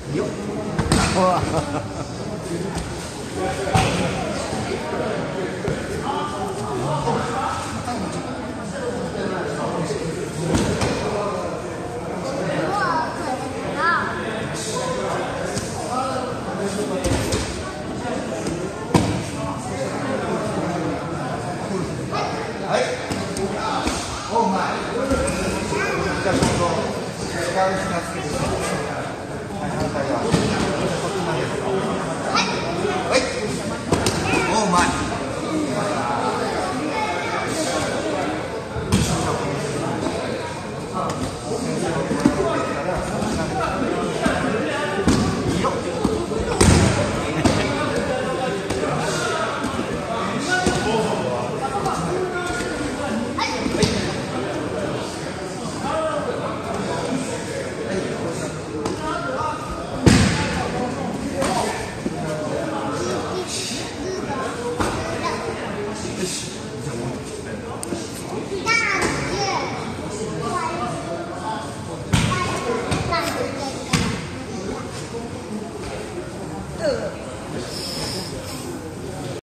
よっ。はい。オーマイ。じゃあ、今度違う人がつけてください。はい、反対側。こっちまでですか。はい。オーマイ。 嗯。